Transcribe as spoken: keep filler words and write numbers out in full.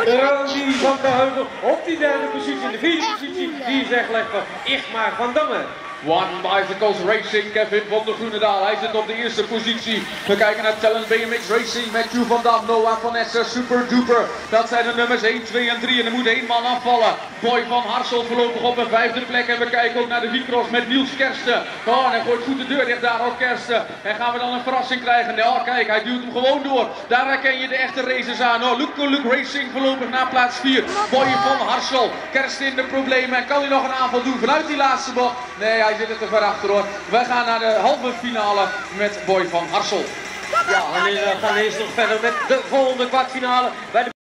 Ronnie van der Heuvel op die derde positie. In de vierde positie, die is weggelegd van Igmar van Damme. One Bicycles Racing, Kevin van der Groenendaal. Hij zit op de eerste positie. We kijken naar Talent B M X Racing, Matthew van Dam, Noah van Essen, Super Duper. Dat zijn de nummers één, twee en drie en er moet één man afvallen. Boy van Harsel voorlopig op een vijfde plek. En we kijken ook naar de V-Cross met Niels Kersten. Oh, en hij gooit goed de deur dicht daar ook Kersten. En gaan we dan een verrassing krijgen? Oh, kijk, hij duwt hem gewoon door. Daar herken je de echte racers aan. Oh, Luke Luke Racing voorlopig naar plaats vier. Boy van Harsel, Kersten in de problemen. En kan hij nog een aanval doen vanuit die laatste bocht? Nee, hij zit er te ver achter hoor. We gaan naar de halve finale met Boy van Harsel. Ja, en we gaan eerst nog verder met de volgende kwartfinale bij de